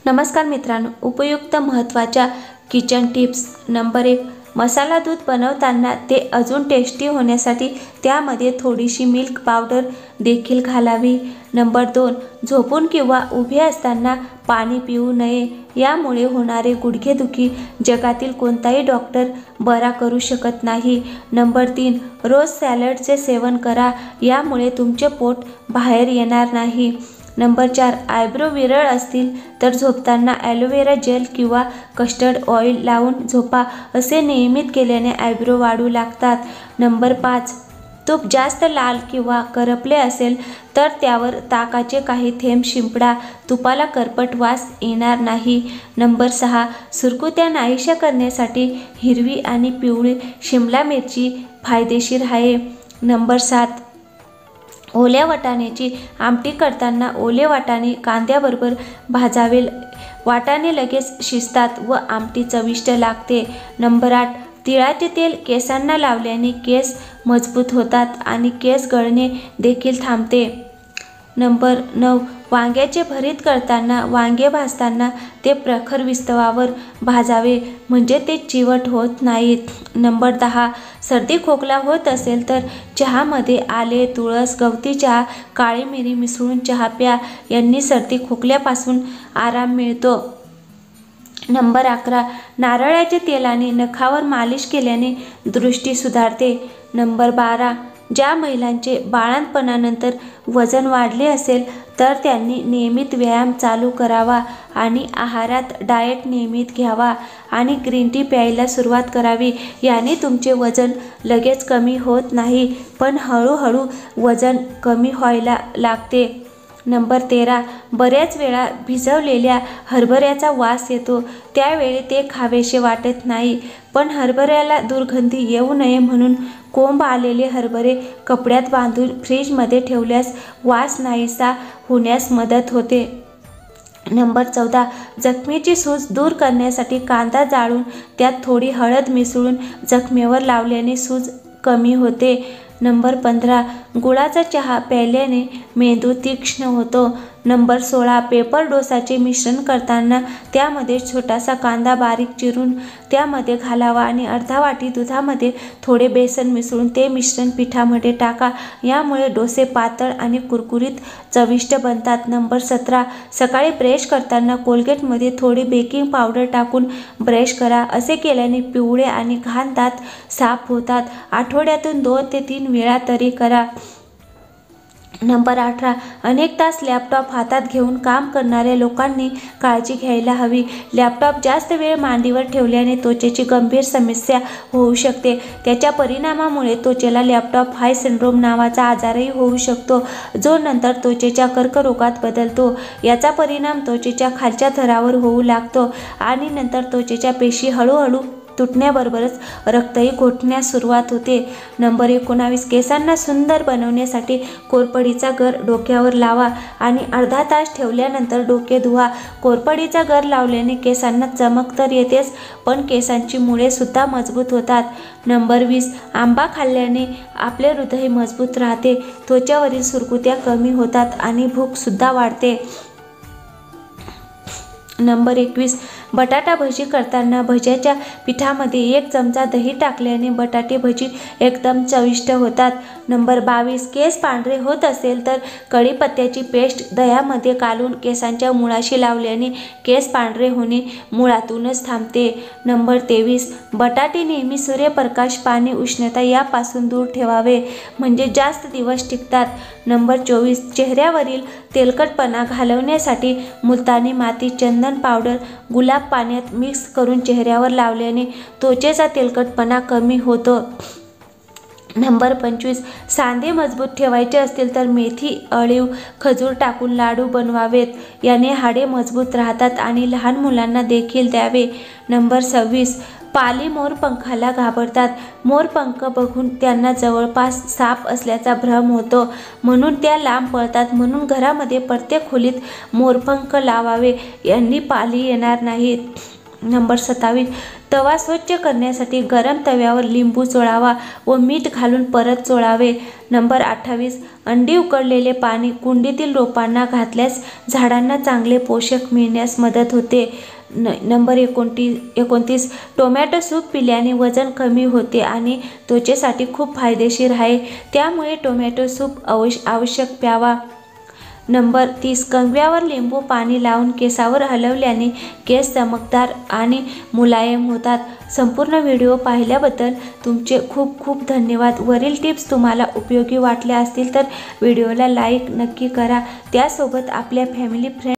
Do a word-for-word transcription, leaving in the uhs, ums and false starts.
नमस्कार मित्रांनो, उपयुक्त महत्त्वाच्या किचन टिप्स. नंबर एक, मसाला दूध बनवताना ते अजून टेस्टी होण्यासाठी त्यामध्ये थोडीशी मिल्क पावडर देखील घालावी. नंबर दोन, झोपून किंवा उभे असताना पाणी पिऊ नये. यामुळे होणारे गुडघेदुखी जगातील कोणताही डॉक्टर बरा करू शकत नाही. नंबर तीन, रोज सॅलडचे सेवन करा. यामुळे तुमचे पोट बाहेर येणार नाही. नंबर चार, आयब्रो विरळ असतील तर झोपताना ॲलोवेरा जेल किंवा कस्टर्ड ऑइल लावून झोपा. असे नियमित केल्याने आयब्रो वाढू लागतात. नंबर पाच, तूप जास्त लाल किंवा करपले असेल तर त्यावर ताकाचे काही थेंब शिंपडा. तुपाला करपट वास येणार नाही. नंबर सहा, सुरकुत्या नाहीशा करण्यासाठी हिरवी आणि पिवळी शिमला मिरची फायदेशीर आहे. नंबर सात, ओल्या वाटाण्याची आमटी करताना ओले वाटाणे कांद्याबरोबर भाजावे. वाटाणे लगेच शिजतात व आमटी चविष्ट लागते. नंबर आठ, तिळाचे तेल केसांना लावल्याने केस मजबूत होतात आणि केस गळणे देखील थांबते. नंबर नऊ, वांग्याचे भरीत करताना वांगे भाजताना ते प्रखर विस्तवावर भाजावे म्हणजे ते चिवट होत नाहीत. नंबर दहा, सर्दी खोकला होत असेल तर चहामध्ये आले, तुळस, गवती चहा, काळी मिरी मिसळून चहा प्या. यांनी सर्दी खोकल्यापासून आराम मिळतो. नंबर अकरा, नारळाच्या तेलाने नखावर मालिश केल्याने दृष्टी सुधारते. नंबर बारा, ज्या महिलांचे बाळंतपणानंतर वजन वाढले असेल तर त्यांनी नियमित व्यायाम चालू करावा आणि आहारात डाएट नियमित घ्यावा आणि ग्रीन टी प्यायला सुरुवात करावी. याने तुमचे वजन लगेच कमी होत नाही, पण हळूहळू वजन कमी व्हायला लागते. नंबर तेरा, बऱ्याच वेळा भिजवलेल्या हरभऱ्याचा वास येतो. त्यावेळी ते खावेसे वाटत नाही, पण हरभऱ्याला दुर्गंधी येऊ नये म्हणून कोंब आलेले हरभरे कपड्यात बांधून फ्रीजमध्ये ठेवल्यास वास नाहीसा होण्यास मदत होते. नंबर चौदा, जखमेची सूज दूर करण्यासाठी कांदा जाळून त्यात थोडी हळद मिसळून जखमेवर लावल्याने सूज कमी होते. नंबर पंधरा, गुळाचा चहा प्यायल्याने मेंदू तीक्ष्ण होतो. नंबर सोळा, पेपर डोसाचे मिश्रण करताना त्यामध्ये छोटासा कांदा बारीक चिरून त्यामध्ये घालावा आणि अर्धा वाटी दुधामध्ये थोडे बेसन मिसळून ते मिश्रण पिठामध्ये टाका. यामुळे डोसे पातळ आणि कुरकुरीत चविष्ट बनतात. नंबर सतरा, सकाळी ब्रश करताना कोलगेटमध्ये थोडी बेकिंग पावडर टाकून ब्रश करा. असे केल्याने पिवळे आणि घाण दात साफ होतात. आठवड्यातून दोन ते तीन वेळा तरी करा. नंबर अठरा, अनेक तास लॅपटॉप हातात घेऊन काम करणाऱ्या लोकांनी काळजी घ्यायला हवी. लॅपटॉप जास्त वेळ मांडीवर ठेवल्याने त्वचेची गंभीर समस्या होऊ शकते. त्याच्या परिणामामुळे त्वचेला लॅपटॉप हाय सिंड्रोम नावाचा आजारही होऊ शकतो, जो नंतर त्वचेच्या कर्करोगात बदलतो. याचा परिणाम त्वचेच्या खालच्या थरावर होऊ लागतो आणि नंतर त्वचेच्या पेशी हळूहळू तुटण्याबरोबरच रक्तही घोटण्यास सुरुवात होते. नंबर एकोणावीस, केसांना सुंदर बनवण्यासाठी कोरपडीचा गर डोक्यावर लावा आणि अर्धा तास ठेवल्यानंतर डोके धुवा. कोरपडीचा गर लावल्याने केसांना चमक तर येतेच, पण केसांची मुळे सुद्धा मजबूत होतात. नंबर वीस, आंबा खाल्ल्याने आपले हृदय मजबूत राहते, त्वचेवरील सुरकुत्या कमी होतात आणि भूकसुद्धा वाढते. नंबर एकवीस, बटाटा भजी करताना भज्याच्या पिठामध्ये एक चमचा दही टाकल्याने बटाटे भजी एकदम चविष्ट होतात. नंबर बावीस, केस पांढरे होत असेल तर कढीपत्त्याची पेस्ट दह्यामध्ये काढून केसांच्या मुळाशी लावल्याने केस पांढरे होणे मुळातूनच थांबते. नंबर तेवीस, बटाटे नेहमी सूर्यप्रकाश, पाणी, उष्णता यापासून दूर ठेवावे म्हणजे जास्त दिवस टिकतात. नंबर चोवीस, चेहऱ्यावरील तेलकटपणा घालवण्यासाठी मुलतानी माती, चंदन पावडर, गुलाब पाण्यात मिक्स करून चेहऱ्यावर लावल्याने त्वचेचा तेलकटपणा कमी होतो. नंबर पंचवीस, सांधे मजबूत ठेवायचे असतील तर मेथी, अळीव, खजूर टाकून लाडू बनवावेत. याने हाडे मजबूत राहतात आणि लहान मुलांना देखील द्यावे. नंबर सव्वीस, पाली मोरपंखाला घाबरतात. मोरपंख बघून त्यांना जवळपास साप असल्याचा भ्रम होतो, म्हणून त्या लांब पळतात. म्हणून घरामध्ये प्रत्येक खोलीत मोरपंख लावावे. यांनी पाली येणार नाहीत. नंबर सत्तावीस, तवा स्वच्छ करण्यासाठी गरम तव्यावर लिंबू चोळावा व मीठ घालून परत चोळावे. नंबर अठ्ठावीस, अंडी उकळलेले पाणी कुंडीतील रोपांना घातल्यास झाडांना चांगले पोषक मिळण्यास मदत होते. न नंबर एकोणतीस एकोणतीस टोमॅटो सूप पिल्याने वजन कमी होते आणि त्वचेसाठी खूप फायदेशीर आहे, त्यामुळे टोमॅटो सूप अवश्य आवश्यक प्यावा. नंबर तीस, कंगव्यावर लिंबू पाणी लावून केसावर हलवल्याने केस चमकदार आणि मुलायम होतात. संपूर्ण व्हिडिओ पाहिल्याबद्दल तुमचे खूप खूप धन्यवाद. वरील टिप्स तुम्हाला उपयोगी वाटल्या असतील तर व्हिडिओला लाईक नक्की करा. त्यासोबत आपल्या फॅमिली फ्रेंड